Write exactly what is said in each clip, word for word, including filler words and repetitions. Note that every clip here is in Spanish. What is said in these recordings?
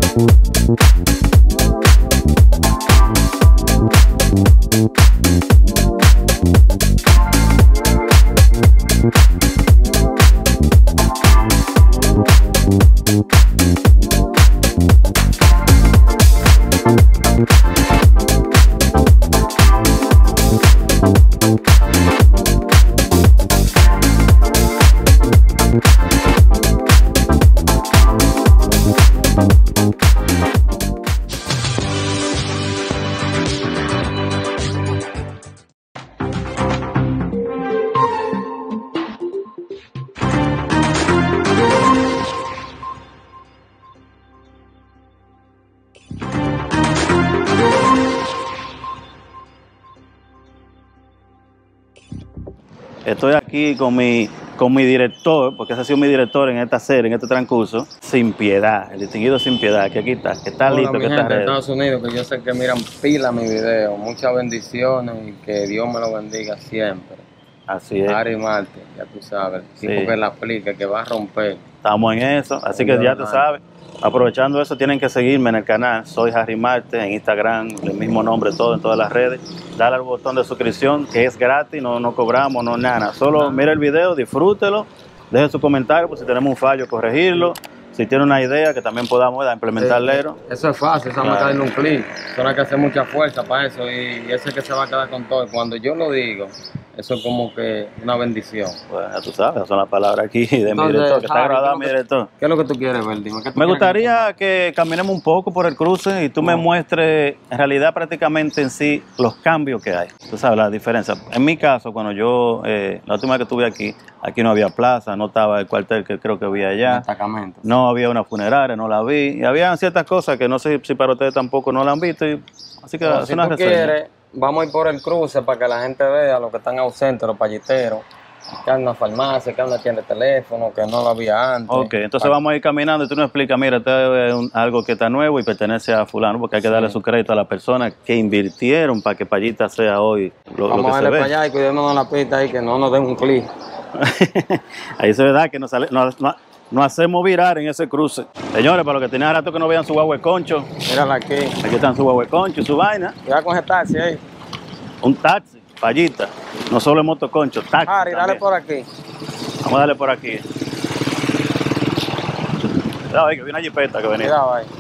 Estoy aquí con mi, con mi director, porque ese ha sido mi director en esta serie, en este transcurso, Sin Piedad, el distinguido Sin Piedad, que aquí está, que está Hola, listo, mi que gente está de ready. Estados Unidos, que yo sé que miran pila mi video. Muchas bendiciones y que Dios me lo bendiga siempre. Así es, Harry Marte, ya tú sabes, el tipo Sí. que la aplica, que va a romper. estamos en eso, así que Dios ya tú mande. sabes. Aprovechando eso, tienen que seguirme en el canal, soy Harry Marte, en Instagram, el mismo nombre, todo en todas las redes. Dale al botón de suscripción, que es gratis, no, no cobramos, no nada. Solo mira el video, disfrútelo, deje su comentario, pues si tenemos un fallo, corregirlo. Si tiene una idea que también podamos ¿verdad? implementarlo. Eh, eso es fácil, eso Claro. me darle un clic. Eso no hay que hacer mucha fuerza para eso y, y ese que se va a quedar con todo. Y cuando yo lo digo, eso es como que una bendición. Bueno, ya tú sabes, esas son las palabras aquí de mi Entonces, director, que está Harry, grabado ¿qué mi es lo que- director. ¿Qué es lo que tú quieres ver? Dime, ¿qué tú Me quieres gustaría que caminemos un poco por el cruce y tú me No. muestres en realidad prácticamente en sí los cambios que hay. Tú sabes la diferencia. En mi caso, cuando yo, eh, la última vez que estuve aquí, aquí no había plaza, no estaba el cuartel que creo que había Un allá, destacamento. no había una funeraria, no la vi, y había ciertas cosas que no sé si para ustedes tampoco no la han visto, y, así que Pero es si una tú reseña. quieres, vamos a ir por el cruce para que la gente vea los que están ausentes, los palliteros, que hay una farmacia, que hay una tienda de teléfono, que no lo había antes. Ok, entonces Pa- vamos a ir caminando y tú nos explicas, mira, esto es un- algo que está nuevo y pertenece a fulano, porque hay que Sí. darle su crédito a las personas que invirtieron para que Payita sea hoy lo, lo Vamos que a se darle ve. para allá y cuidémonos la pista ahí, que no nos den un clic. Ahí se ve que nos, sale- nos, nos- nos hacemos virar en ese cruce. Señores, para los que tenían rato que no vean su guagua concho, Mírala aquí. aquí están su guagua concho, su vaina, Cuidado con ese taxi ahí. un taxi, Payita, no solo es motoconcho, taxi Harry, dale también. por aquí. Vamos a darle por aquí. Cuidado ahí, que viene una jipeta que venía. Cuidado ahí.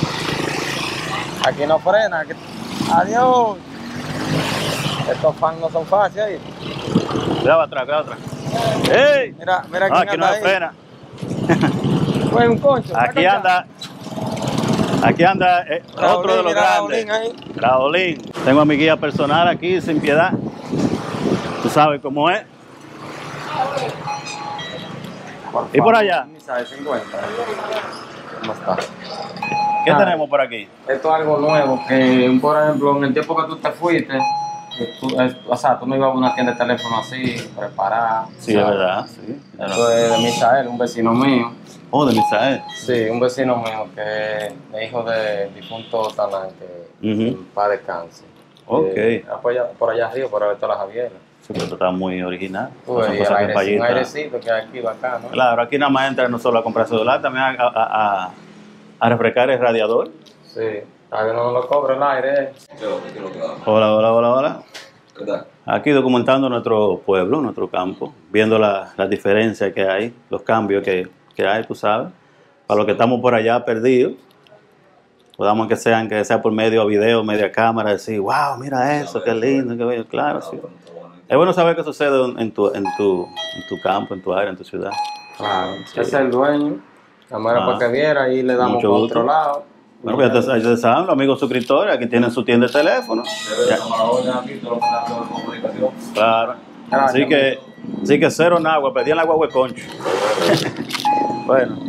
Aquí no frena. aquí- Adiós. Estos fans no son fáciles ahí. Cuidado atrás, cuidado atrás. ¡Ey! Mira, mira No, quién aquí no anda hay ahí. frena. Fue un concho. Aquí saca anda, aquí anda eh, acá. otro de los Mira, grandes. Raulín ahí. Raulín. Tengo a mi guía personal aquí, Sin Piedad. Tú sabes cómo es. ¿Y por allá? Misa de cincuenta. ¿Cómo está? ¿Qué Ah. tenemos por aquí? Esto es algo nuevo, que por ejemplo, en el tiempo que tú te fuiste, que tú- es- o sea, tú no ibas a una tienda de teléfono así, preparada. Sí, es verdad. Sí, claro. Esto es de Misael, un vecino mío. Oh, de Misael. Sí, un vecino mío que es hijo del difunto Talán, que Ujú. en paz descanse. Ok. Eh, ah, por, allá, por allá arriba, por ahí está la Javiera. Sí, pero esto está muy original. Tú No son ves, y el cosas que aire, un Payita- airecito que hay aquí bacano. Claro, aquí nada más entra no solo a comprar celular, también a, a, a, a refrescar el radiador. Sí, todavía no lo cobra el aire. Hola, hola, hola, hola. ¿Qué tal? Aquí documentando nuestro pueblo, nuestro campo, viendo la- las diferencias que hay, los cambios que, que hay, tú sabes. Para los que estamos por allá perdidos, podamos que sean, que sea por medio de video, media cámara, decir, wow, mira eso, qué lindo, qué bello. Claro, sí. Es bueno saber qué sucede en tu, en tu, en tu campo, en tu área, en tu ciudad. Claro, Sí. ese es el dueño. La manera Ah. para que viera y le damos Mucho por gusto. otro lado. Bueno, pues ya ustedes ya saben, los amigos suscriptores, aquí tienen su tienda de teléfono. Debe de tomar la orden aquí, todos los canales de comunicación. Claro. Gracias, Así que, así que cero en agua, pedí en la agua concho. Bueno.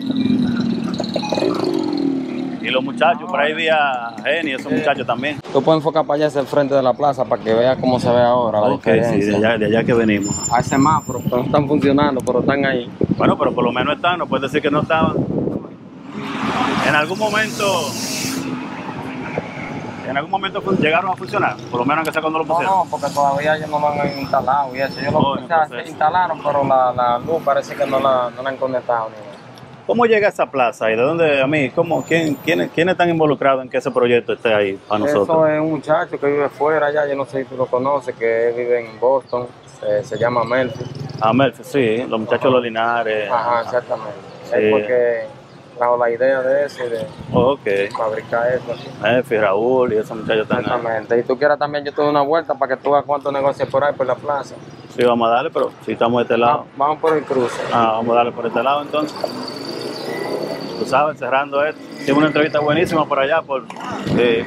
Y los muchachos, por ahí vi a Jenny, esos muchachos también. Tú puedes enfocar para allá hacia el frente de la plaza para que veas cómo se ve ahora la Ok, sí, diferencia. de allá, de allá que venimos. Hay semáforos, pero no están funcionando, pero están ahí. Bueno, pero por lo menos están, no puedes decir que no estaban. En algún momento, en algún momento fun- llegaron a funcionar, por lo menos que sea cuando lo No, pusieron. no, porque todavía ellos no lo han instalado y eso. Ellos lo Oh, en o sea, proceso. se instalaron, pero la, la luz parece que no la, no la han conectado ni nada. ¿Cómo llega esa plaza y de dónde, a mí, cómo, quién, quién, quiénes están involucrados en que ese proyecto esté ahí para nosotros? Eso es un muchacho que vive fuera allá, yo no sé si tú lo conoces, que vive en Boston, se, se llama Melfi. Ah, Melfi, sí, los muchachos de los Linares. Ajá, exactamente. Sí. Es porque trajo la idea de eso y de Ok. fabricar eso aquí. Melfi, Raúl y esos muchachos están ahí. Exactamente. Y tú quieras también, yo te doy una vuelta para que tú veas cuántos negocios por ahí, por la plaza. Sí, vamos a darle, pero si estamos de este lado. Va- Vamos por el cruce. Ah, vamos a darle por este lado entonces. Tú sabes, cerrando esto. Hicimos una entrevista buenísima por allá, por... Sí.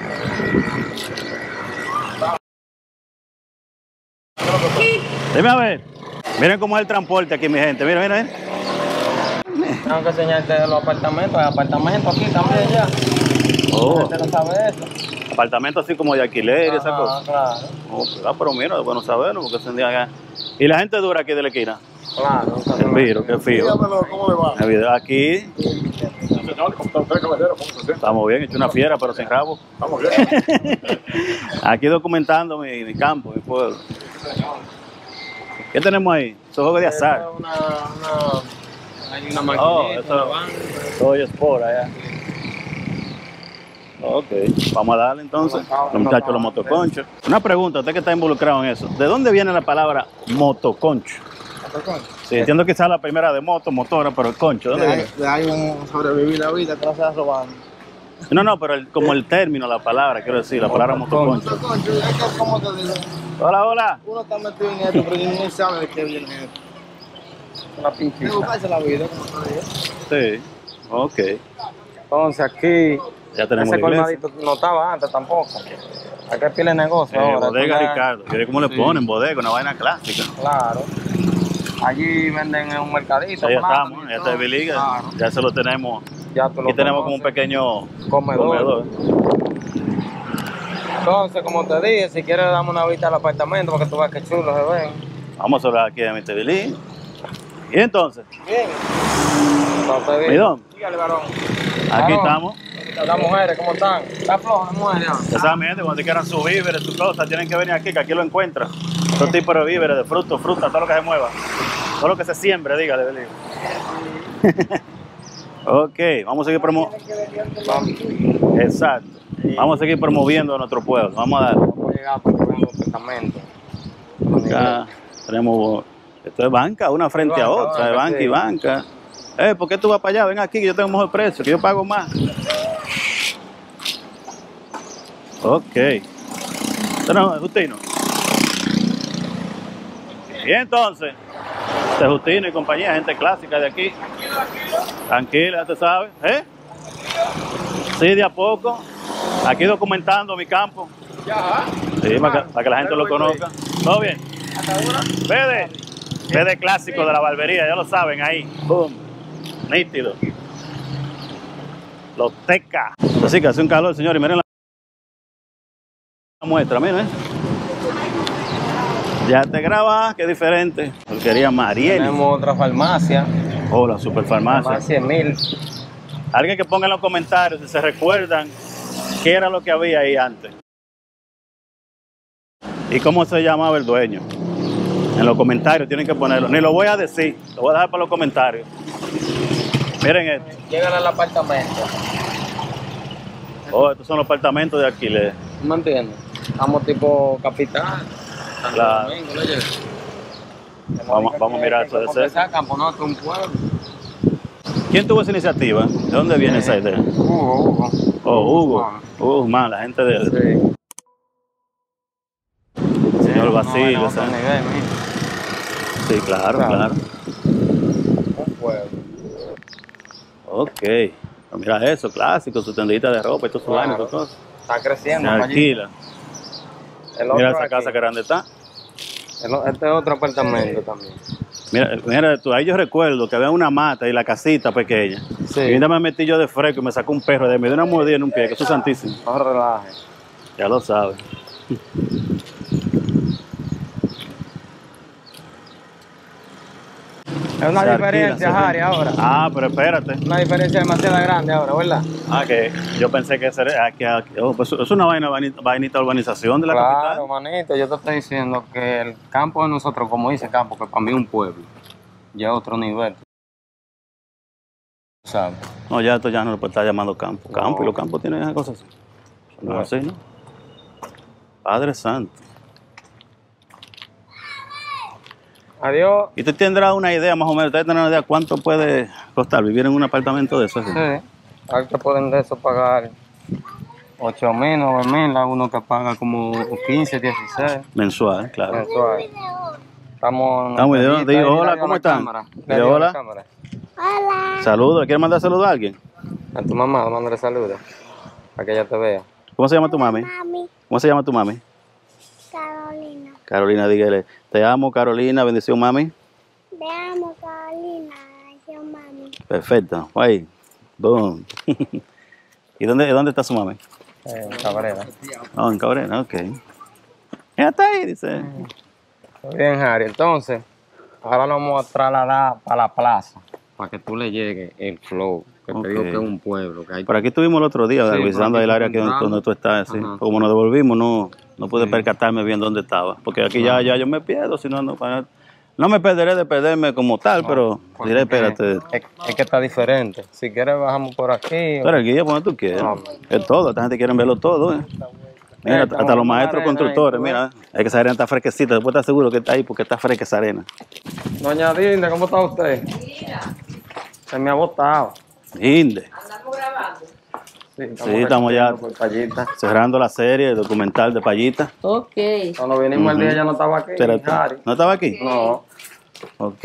Dime a ver. Miren cómo es el transporte aquí, mi gente. Mira, mira, mira. Tengo que enseñarte los apartamentos, hay apartamentos aquí también ya. Oh, La gente no sabe eso. apartamento así como de alquiler y esa Ajá, cosa. claro. Oh, ah, pero mira, es bueno saberlo, porque se día acá. ¿Y la gente dura aquí de la esquina? Claro. nunca Qué se fío, qué fío. Dígamelo, ¿cómo le va? El video aquí, Señor, ¿cómo está usted, caballero? ¿Cómo se siente? estamos bien, hecho una fiera, pero sin rabo. Estamos bien. Aquí documentando mi, mi campo, mi pueblo. ¿Qué tenemos ahí? Eso es juego de azar. Eso es Una, una, hay una maquinita, Oh, eso- una banca. Soy Sport allá. Ok, vamos a darle entonces. Los muchachos, los motoconchos. Una pregunta, usted que está involucrado en eso. ¿De dónde viene la palabra motoconcho? Sí, entiendo que sea la primera de moto, motora, pero el concho, ¿de dónde viene? De ahí un sobrevivir la vida que no se va robando. No, no, pero el- como el término, la palabra, quiero decir, la palabra motoconcho. Concho, es que, ¿cómo te digo? Hola, hola. Uno está metido en esto, pero ni sabe de qué viene esto. Una Es pinchita. buscarse la vida, como te digo. Sí, ok. Entonces aquí, Ya tenemos ese la iglesia. colmadito no estaba antes tampoco. Aquí hay pila de negocio Eh, ahora. bodega esto ya- Ricardo. Yo cómo le Sí. ponen bodega, una vaina clásica. Claro. Allí venden en un mercadito. Ahí plátano estamos, y ya todo. está Biliga. Claro. Ya se lo tenemos. Ya tú lo Aquí tenemos como un conoces. pequeño Comedor. comedor. Entonces, como te dije, si quieres dame una vista al apartamento para que tú veas qué chulo se ven. Vamos a hablar aquí de mister Billy. Y entonces, Bien. Entonces, dije, Midón, dígale, varón. aquí Varón, estamos. Las mujeres, ¿cómo están? ¿Está floja la mujer ya? Ya saben, mi gente, cuando quieran sus víveres, sus cosas, tienen que venir aquí, que aquí lo encuentran. Todo tipo de víveres, de frutos, fruta, todo lo que se mueva. Todo lo que se siembre, dígale, Billy. Ok, vamos a seguir promoviendo. Exacto. Vamos a seguir promoviendo a nuestro pueblo. Vamos a dar. Vamos a llegar porque vean los apartamentos. Acá tenemos. Esto es banca, una frente a Banca, otra, de banca, banca sí. y banca. Eh, ¿por qué tú vas para allá? Ven aquí que yo tengo mejor precio, que yo pago más. Ok. Esto no es Justino. Y entonces, este es Justino y compañía, gente clásica de aquí. Tranquila, te sabes. ¿Eh? Sí, de a poco. Aquí documentando mi campo. Sí, para que, para que la gente lo conozca. ¿Todo bien? Vede. Vede clásico de la barbería, ya lo saben ahí. Boom. Nítido. Los teca. Así que hace un calor, señores. Miren la muestra, miren. Ya te grabas, que diferente. Porquería Mariel. Tenemos otra farmacia. Oh, la superfarmacia. Farmacia Mil. Alguien que ponga en los comentarios si se recuerdan qué era lo que había ahí antes. Y cómo se llamaba el dueño. En los comentarios tienen que ponerlo. Ni lo voy a decir, lo voy a dejar para los comentarios. Miren esto. Llegan al apartamento. Oh, estos son los apartamentos de alquiler. ¿Tú me entiendes? Estamos tipo capital. Santo Claro. Domingo, ¿no? Oye. Vamos- vamos a mirar eso de cerca. cerca. Camponote, un pueblo. ¿Quién tuvo esa iniciativa? ¿De dónde viene esa idea? Hugo, Hugo. Oh, Hugo. Hugo Guzmán, la gente de Sí. señor Sí, Basilio. no, no, otro ¿sabes? nivel, mijo. Sí, claro, Claro. claro. Un pueblo. Ok. Pero mira eso, clásico, su tendita de ropa y todo su Claro. vaina y todo eso. Está Se creciendo. para allí. alquila. El otro Mira esa aquí. casa que grande está. El o- Este es otro apartamento también. Mira, mira tú, ahí yo recuerdo que había una mata y la casita pequeña. Sí. Y me metí yo de fresco y me sacó un perro de mí, de una mordida en un pie, que eso es santísimo. No relajes. Ya lo sabes. Es una Se diferencia, alquila, se Harry, ahora. Ah, pero espérate. Una diferencia demasiado grande ahora, ¿verdad? Ah, que yo pensé que ese era- que- que- oh, pues, es una vaina, vainita, vainita urbanización de la Claro, capital. manito, yo te estoy diciendo que el campo de nosotros, como dice campo, que para mí es un pueblo, ya es otro nivel. sabes. No, ya esto ya no lo puede estar llamando campo. Campo, no. Y los campos tienen esas cosas así. No, no es así, ¿no? Padre Santo. Adiós. ¿Y usted tendrá una idea más o menos? ¿Usted tendrá una idea cuánto puede costar vivir en un apartamento de esos? Sí. Hay que pueden de eso pagar ocho mil, nueve mil, a uno que paga como quince, dieciséis. Mensual, claro. Mensual. Estamos... Estamos en video. Hola, ¿cómo están? Digo, hola. Hola. Saludos. ¿Quieres mandar saludos a alguien? A tu mamá, mándale saludos. Para que ella te vea. ¿Cómo se llama tu mami? Mami, ¿Cómo se llama tu mami? Carolina. Carolina, dígale. Te amo, Carolina. Bendición, mami. Te amo, Carolina. Yo, mami. Perfecto. Ahí. Boom. ¿Y dónde, dónde está su mami? Eh, en Cabrera. Oh, en Cabrera, ok. Ella está ahí, dice. Bien, Harry. Entonces, ahora nos vamos a trasladar para la plaza. Para que tú le llegue el flow. Que Ok. te digo que es un pueblo. Que hay... Por aquí estuvimos el otro día, Sí, revisando por aquí el área que, encontramos. donde tú estás. Sí. Ajá. Como nos devolvimos, no, no pude Sí. percatarme bien dónde estaba. Porque aquí ya, ya yo me pierdo, si no, no, no me perderé de perderme como tal, No, pero porque diré, espérate. Es, es que está diferente. Si quieres, bajamos por aquí. Tú eres guía, pues, donde tú quieras. No. Es todo, esta gente quiere verlo todo. ¿eh? Mira, Eh, hasta estamos los en la maestros arena constructores, ahí, tú mira. Es que esa arena está fresquecita. Después estás seguro que está ahí porque está fresca esa arena. Doña Dinda, ¿cómo está usted? Se me ha botado. Inde. Sí, Sí, estamos ya. por Payita. Cerrando la serie, el documental de Payita. Ok. Cuando vinimos el día ya no estaba aquí. Espérate. Harry. ¿No estaba aquí? No. Ok.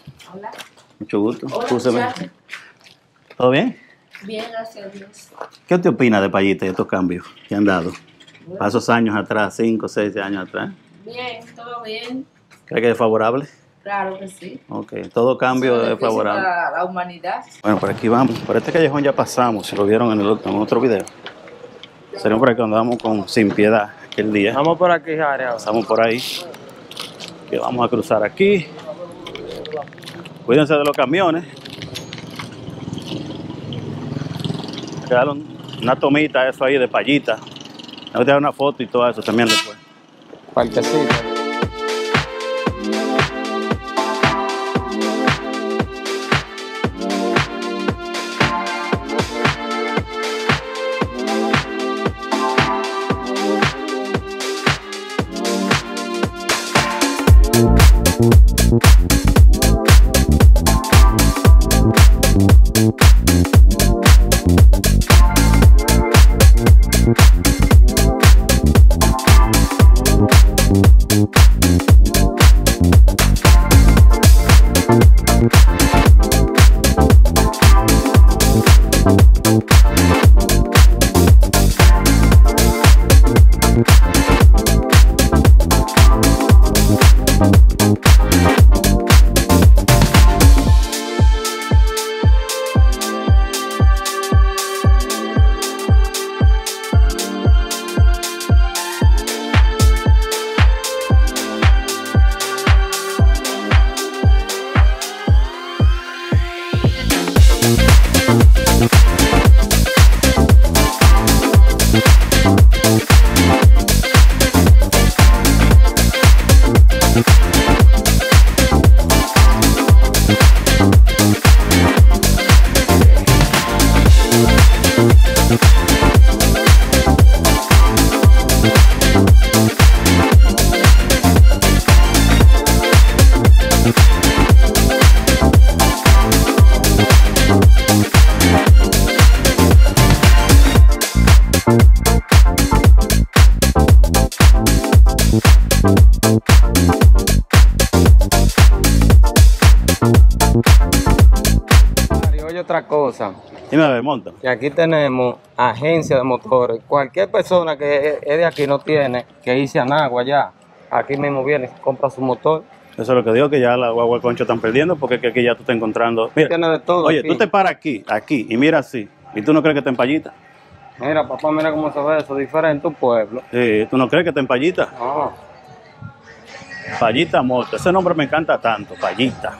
Mucho gusto. Escúcheme. ¿Todo bien? Bien, gracias a Dios. ¿Qué usted opina de Payita y estos cambios que han dado? Para esos años atrás, cinco, seis años atrás. Bien, todo bien. ¿Cree que es favorable? Claro que sí. Ok. Todo cambio Eso es beneficia favorable. a la humanidad. Bueno, por aquí vamos. Por este callejón ya pasamos, si lo vieron en, el, otro- en otro video. Sería por aquí donde vamos con Sin Piedad aquel día. Vamos por aquí, Harry. ahora. Pasamos por ahí. Que vamos a cruzar aquí. Cuídense de los camiones. Quedaron una tomita, eso ahí de Payita. Me voy a dar una foto y todo eso también después. Parquecito. Harry, oye otra cosa. Dime a ver, monta. Que aquí tenemos agencia de motores. Cualquier persona que es de aquí no tiene que irse a Nagua allá. Aquí mismo viene, compra su motor. Eso es lo que digo, que ya la guagua concho están perdiendo porque que aquí ya tú estás encontrando. Mira, Tiene de todo oye, aquí. tú te paras aquí, aquí, y mira así. ¿Y tú no crees que te empallita? Mira, papá, mira cómo se ve eso, diferente un pueblo. Sí, ¿tú no crees que te empallita? No. Payita Moto, ese nombre me encanta tanto, Payita.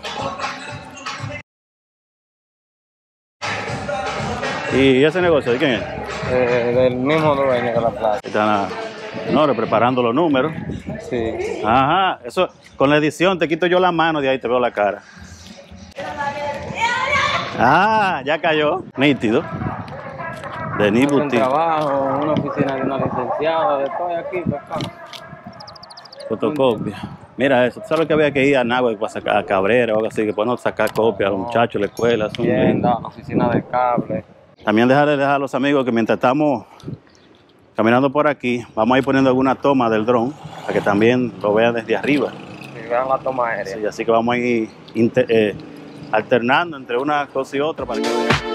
¿Y ese negocio de quién es? Eh, del mismo dueño de la plaza. Están, no, preparando los números. Sí. Ajá, eso, con la edición te quito yo la mano de ahí, te veo la cara. Ah, ya cayó. Nítido. Denis Un Boutique. trabajo, una oficina de una licenciada, de todo aquí, pues, acá. Fotocopia. Mira eso. ¿Tú sabes que había que ir a Nagua para sacar a Cabrera o algo así? Que para no sacar copia a los muchachos de la escuela. Son Tienda, lindos. la oficina de cable. También dejarle dejar a los amigos que mientras estamos caminando por aquí, vamos a ir poniendo alguna toma del dron para que también lo vean desde arriba. Y vean la toma aérea. Sí, así que vamos a ir inter- eh, alternando entre una cosa y otra para que vean.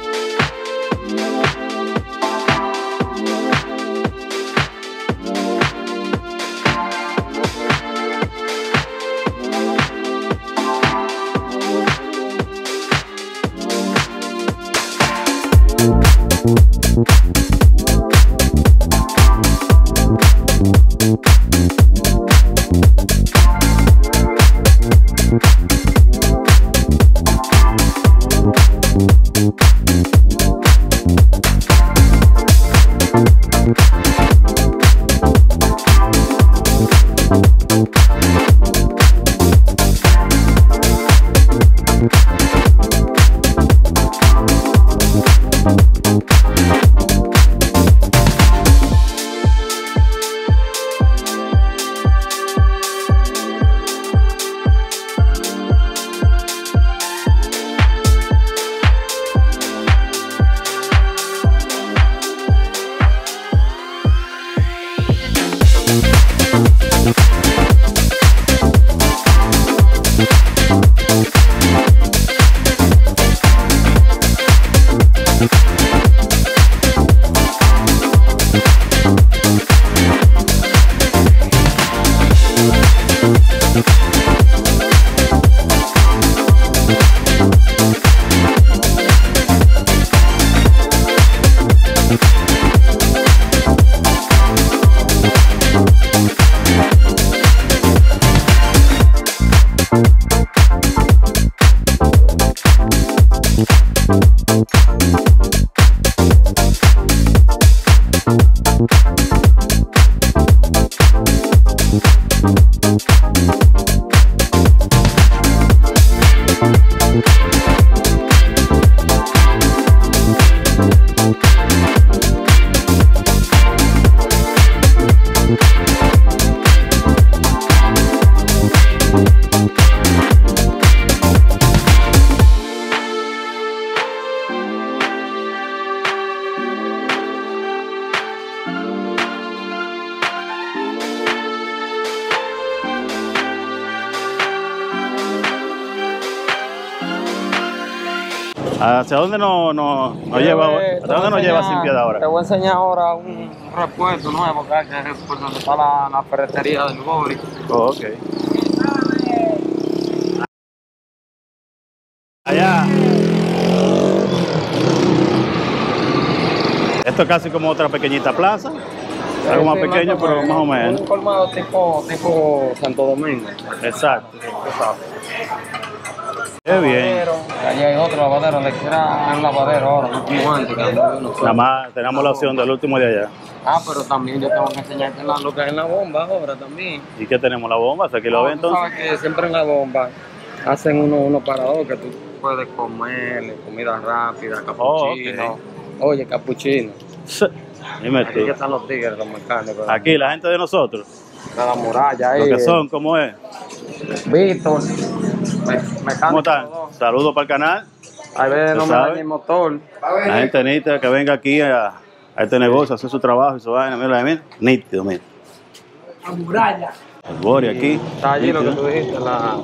¿Hacia dónde nos no, no lleva, Eh, ¿hacia te voy dónde a nos lleva enseñar- Sin Piedad Te ahora? voy a enseñar ahora un repuesto nuevo que hay, que es por donde está la, la ferretería del Bori. Oh, ok. Allá. Esto es casi como otra pequeñita plaza. Algo más Sí, pequeño, pero más o menos. Un colmado tipo, tipo Santo Domingo. Exacto. Exacto. Qué bien. Lavadero, allí hay otro lavadero, le queda un lavadero ahora, no como antes, que antes no sé. Nada más tenemos la opción del último de allá. Ah, pero también yo tengo que enseñarte la- lo que hay en la bomba ahora también. ¿Y qué tenemos? La bomba, aquí lo No, ve tú entonces. sabes que siempre en la bomba hacen uno, uno para dos que tú puedes comer, comida rápida, capuchino. ok. Oye, capuchino. Dime Aquí tú. que están los tigres, los mecánicos. Aquí la gente de nosotros, Está la muralla ahí. lo que son, ¿cómo es? Víctor. Me, mecánico. ¿Cómo están? los dos. Saludos para el canal. A veces ¿Tú no me sabes? daña el motor. La gente nítida que venga aquí a, a este negocio, a hacer su trabajo y su vaina. Mira, mira, nítido, mira. La muralla. El Bori aquí. Está allí lo que nítido. tú dijiste, la...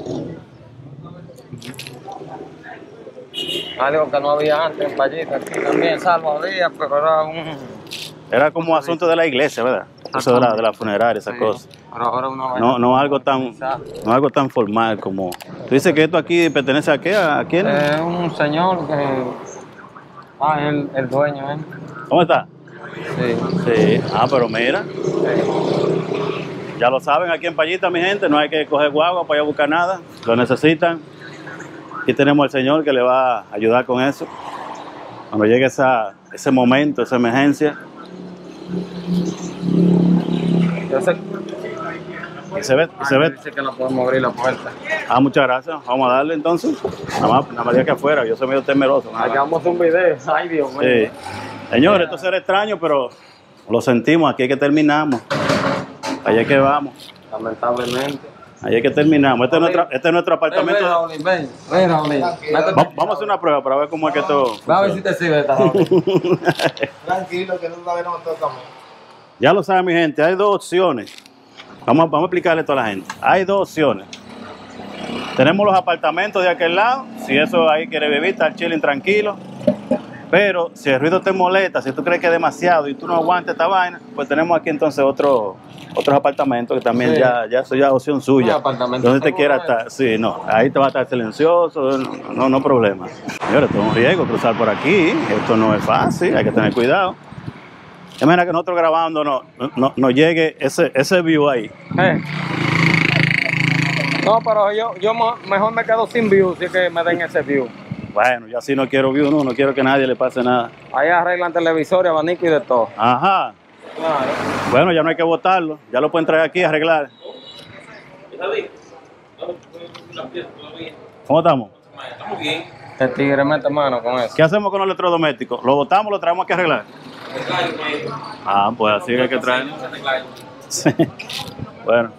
Algo que no había antes en Pallita, aquí también, salvo había, pero era un... Era como asunto de la iglesia, ¿verdad? Eso de la, de la funeraria, esa Sí, cosa. pero ahora una vaina No, no algo tan, no algo tan formal como. Tú dices que esto aquí pertenece a qué, a quién? Es un señor que... Ah, el, el dueño, ¿eh? ¿Cómo está? Sí. Sí. Ah, pero mira, ya lo saben aquí en Pallita, mi gente, no hay que coger guagua para ir a buscar nada, lo necesitan. Aquí tenemos al señor que le va a ayudar con eso. Cuando llegue esa, ese momento, esa emergencia. Yo sé, Y se ve, y se ve. Dice que no podemos abrir la puerta. Ah, muchas gracias. Vamos a darle entonces. Nada más, nada más de aquí afuera. Yo soy medio temeroso. nada más. Hagamos un video. Ay, Dios mío. Sí. Señores, esto será extraño, pero lo sentimos. Aquí es que terminamos. Allá es que vamos. Lamentablemente. Allá es que terminamos. Este es nuestro, este es nuestro Ven, ven, apartamento. Raúl, ven. Ven, Raúl. Métete. Va- Vamos a hacer una prueba para ver cómo es que esto. Va a ver si te sirve esta Raúl. Tranquilo, que no todavía no me toca. Ya lo saben, mi gente, hay dos opciones. Vamos, a- vamos a explicarle a toda la gente. Hay dos opciones. Tenemos los apartamentos de aquel lado. Si eso ahí quiere vivir, estar chilling tranquilo. Pero si el ruido te molesta, si tú crees que es demasiado y tú no aguantas esta vaina, pues tenemos aquí entonces otro, otros apartamentos que también Sí. ya, ya eso ya es opción suya. Un apartamento Donde te seguro, quiera ¿eh? estar. Sí, no. Ahí te va a estar silencioso. No, no, no problema. Señores, esto es un riesgo cruzar por aquí. Esto no es fácil. Hay que tener cuidado. Es manera que nosotros grabando no, no, no llegue ese, ese view ahí. Eh. No, pero yo, yo mo- mejor me quedo sin view, si es que me den ese view. Bueno, yo así no quiero view, no, no quiero que a nadie le pase nada. Ahí arreglan televisor, abanico y de todo. Ajá. Claro. Bueno, ya no hay que botarlo. Ya lo pueden traer aquí a arreglar. ¿Cómo estamos? Este tigre mete mano con eso. ¿Qué hacemos con los electrodomésticos? ¿Lo botamos, lo traemos aquí a arreglar? Ah, pues así que hay que traer. Sí. Bueno.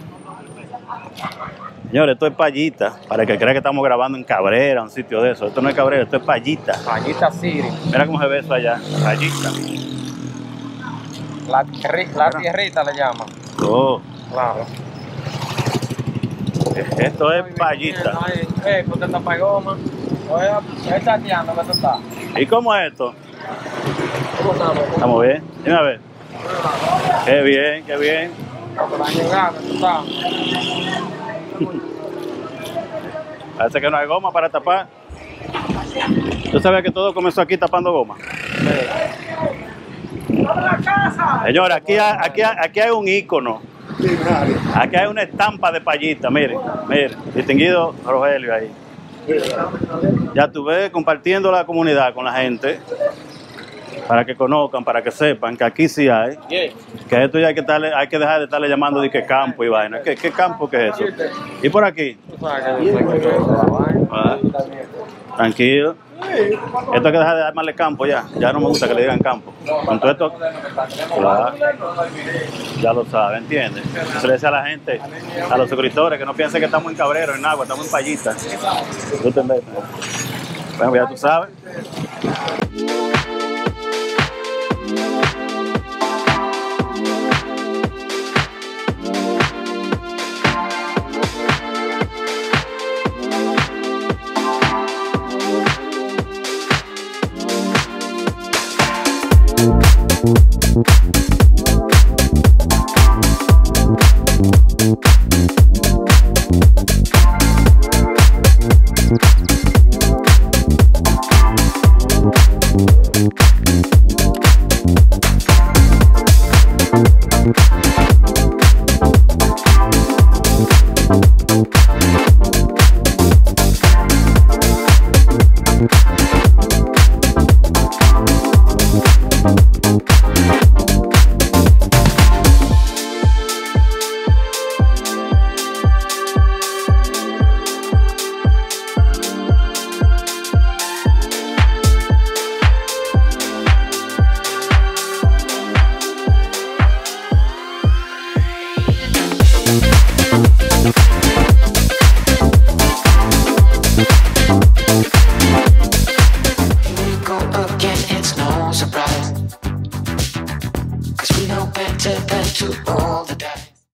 Señores, esto es Payita. Para el que crea que estamos grabando en Cabrera, un sitio de eso. Esto no es Cabrera, esto es Payita. Payita City. Mira cómo se ve eso allá. Payita. La, tierri- la tierrita le llaman. Oh, Claro. esto es Payita. Ay, eh, ponte tapa de goma. Oye, es chateando que tú estás. ¿Y cómo es esto? ¿Cómo estamos? Estamos bien. Dime a ver. Qué bien, qué bien. Para llegar, que tú estás. Parece que no hay goma para tapar. ¿Tú sabes que todo comenzó aquí tapando goma? Señores, aquí hay, aquí, hay, aquí hay un ícono. Aquí hay una estampa de Payita, miren, miren, distinguido Rogelio ahí. Ya tú ves, compartiendo la comunidad con la gente, para que conozcan, para que sepan que aquí sí hay, que esto ya hay que, estarle, hay que dejar de estarle llamando de que campo y vaina. ¿Qué, qué campo que es eso? ¿Y por aquí? Tú sabes que yo sé que yo uso la vaina. Ah, tranquilo. Esto hay que dejar de llamarle campo ya. Ya no me gusta que le digan campo. Con todo esto, claro, ya lo sabe, ¿entiendes? Eso le dice a la gente, a los suscriptores, que no piensen que estamos en Cabrero, en Agua, estamos en Payita. ¿Tú te ves? Bueno, ya tú sabes. Go again, it's no surprise. Cause we know better than to roll the dice.